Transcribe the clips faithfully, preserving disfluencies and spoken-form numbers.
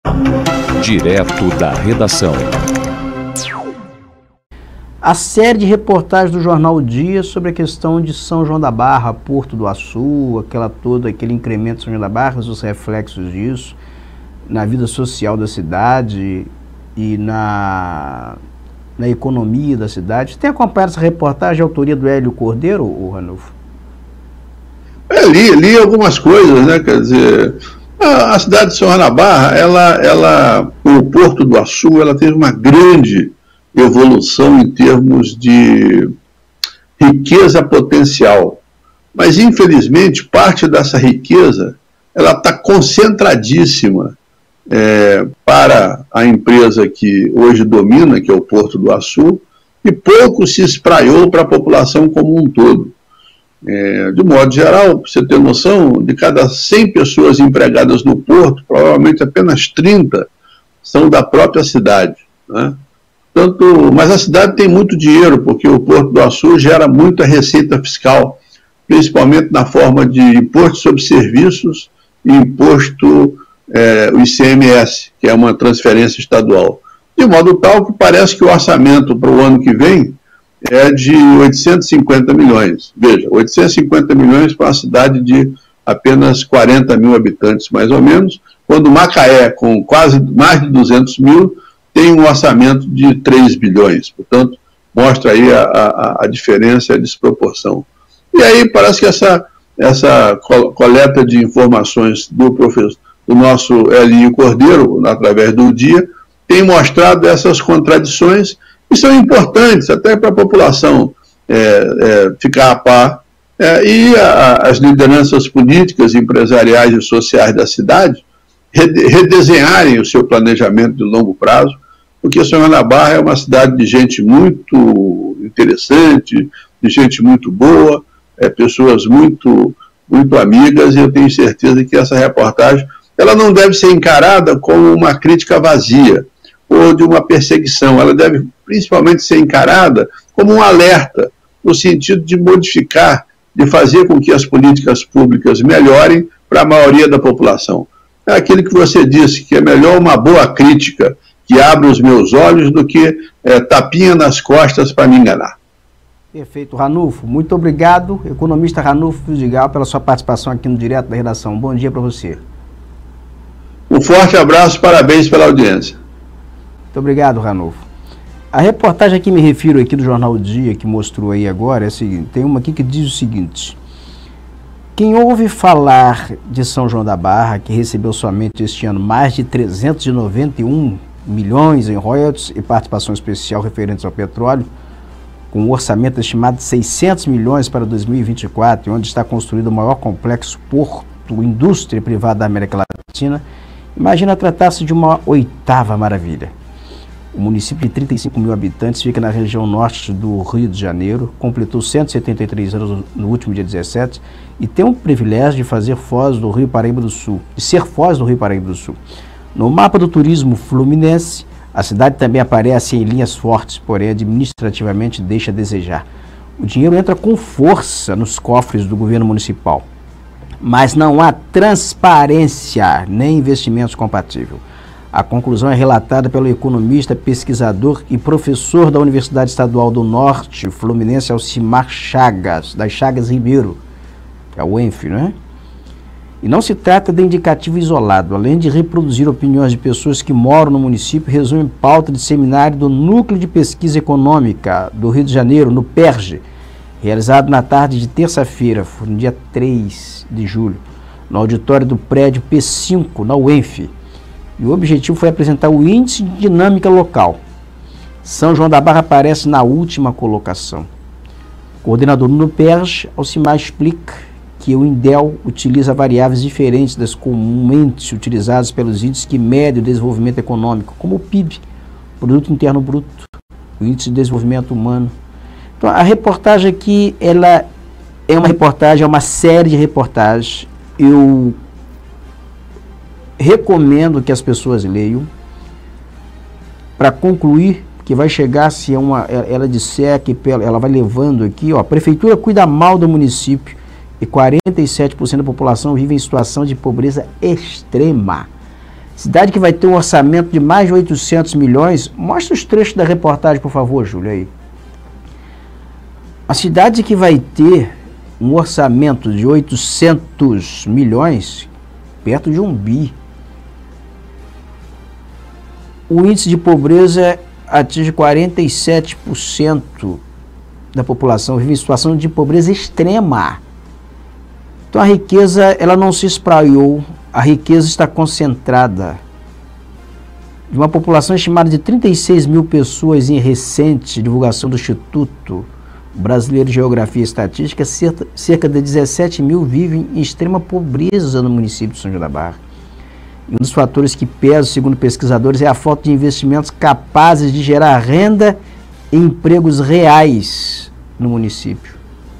Direto da redação. A série de reportagens do jornal O Dia sobre a questão de São João da Barra, Porto do Açu, aquela toda, aquele incremento de São João da Barra, os reflexos disso na vida social da cidade e na, na economia da cidade. Você tem acompanhado essa reportagem de autoria do Hélio Cordeiro, o Ranulfo? É, li, li algumas coisas, né? Quer dizer, a, a cidade de São João da Barra, ela, ela, o Porto do Açu, ela teve uma grande evolução em termos de riqueza potencial. Mas, infelizmente, parte dessa riqueza ela está concentradíssima é, para a empresa que hoje domina, que é o Porto do Açu, e pouco se espraiou para a população como um todo. É, de modo geral, para você ter noção, de cada cem pessoas empregadas no Porto, provavelmente apenas trinta são da própria cidade, né? Tanto, mas a cidade tem muito dinheiro, porque o Porto do Açu gera muita receita fiscal, principalmente na forma de imposto sobre serviços e imposto, é, o I C M S, que é uma transferência estadual. De modo tal que parece que o orçamento para o ano que vem é de oitocentos e cinquenta milhões. Veja, oitocentos e cinquenta milhões para uma cidade de apenas quarenta mil habitantes, mais ou menos, quando Macaé, com quase mais de duzentos mil, tem um orçamento de três bilhões, portanto, mostra aí a, a, a diferença e a desproporção. E aí parece que essa, essa coleta de informações do, professor, do nosso Elinho Cordeiro, através do Dia, tem mostrado essas contradições, que são importantes até para a população é, é, ficar a par, é, e a, as lideranças políticas, empresariais e sociais da cidade redesenharem o seu planejamento de longo prazo, porque São João da Barra é uma cidade de gente muito interessante, de gente muito boa, é, pessoas muito, muito amigas, e eu tenho certeza que essa reportagem ela não deve ser encarada como uma crítica vazia ou de uma perseguição, ela deve principalmente ser encarada como um alerta, no sentido de modificar, de fazer com que as políticas públicas melhorem para a maioria da população. É aquilo que você disse, que é melhor uma boa crítica que abre os meus olhos do que é, tapinha nas costas para me enganar. Perfeito, Ranulfo. Muito obrigado, economista Ranulfo Vidigal, pela sua participação aqui no Direto da Redação. Bom dia para você. Um forte abraço, parabéns pela audiência. Muito obrigado, Ranulfo. A reportagem a que me refiro aqui do Jornal O Dia, que mostrou aí agora, é a seguinte, tem uma aqui que diz o seguinte: quem ouve falar de São João da Barra, que recebeu somente este ano mais de trezentos e noventa e um milhões em royalties e participação especial referentes ao petróleo, com um orçamento estimado de seiscentos milhões para dois mil e vinte e quatro, onde está construído o maior complexo porto indústria privada da América Latina, imagina tratar-se de uma oitava maravilha. O município de trinta e cinco mil habitantes fica na região norte do Rio de Janeiro, completou cento e setenta e três anos no último dia dezessete e tem o privilégio de fazer Foz do Rio Paraíba do Sul, de ser Foz do Rio Paraíba do Sul. No mapa do turismo fluminense, a cidade também aparece em linhas fortes, porém administrativamente deixa a desejar. O dinheiro entra com força nos cofres do governo municipal, mas não há transparência nem investimentos compatíveis. A conclusão é relatada pelo economista, pesquisador e professor da Universidade Estadual do Norte Fluminense, Alcimar Chagas, das Chagas Ribeiro, que é o U E N F, né? E não se trata de indicativo isolado. Além de reproduzir opiniões de pessoas que moram no município, resume pauta de seminário do Núcleo de Pesquisa Econômica do Rio de Janeiro, no P E R G, realizado na tarde de terça-feira, no dia três de julho, no auditório do prédio P cinco, na U E N F. E o objetivo foi apresentar o índice de dinâmica local. São João da Barra aparece na última colocação. O coordenador do P E R G, Alcimar, explica que o INDEL utiliza variáveis diferentes das comumente utilizadas pelos índices que medem o desenvolvimento econômico, como o P I B, Produto Interno Bruto, o Índice de Desenvolvimento Humano. Então, a reportagem aqui, ela é uma reportagem, é uma série de reportagens. Eu recomendo que as pessoas leiam. Para concluir, que vai chegar, se é uma, ela disser que ela vai levando aqui, ó, a prefeitura cuida mal do município e quarenta e sete por cento da população vive em situação de pobreza extrema. Cidade que vai ter um orçamento de mais de oitocentos milhões. Mostra os trechos da reportagem, por favor, Júlio, aí. A cidade que vai ter um orçamento de oitocentos milhões, perto de um bi. O índice de pobreza atinge quarenta e sete por cento da população, vive em situação de pobreza extrema. Então a riqueza, ela não se espraiou, a riqueza está concentrada. De uma população estimada de trinta e seis mil pessoas em recente divulgação do Instituto Brasileiro de Geografia e Estatística, cerca de dezessete mil vivem em extrema pobreza no município de São João da Barra. E um dos fatores que pesam, segundo pesquisadores, é a falta de investimentos capazes de gerar renda e empregos reais no município.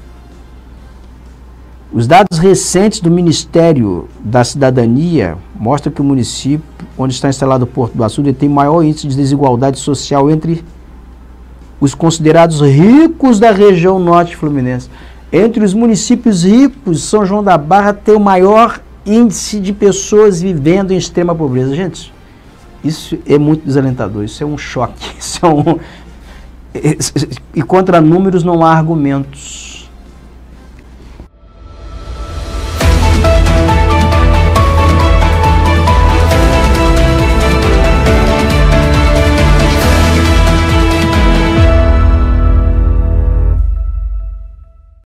Os dados recentes do Ministério da Cidadania mostram que o município onde está instalado o Porto do Açu tem maior índice de desigualdade social entre os considerados ricos da região norte fluminense. Entre os municípios ricos, São João da Barra tem o maior índice de pessoas vivendo em extrema pobreza. Gente, isso é muito desalentador, isso é um choque. Isso é um... E contra números não há argumentos.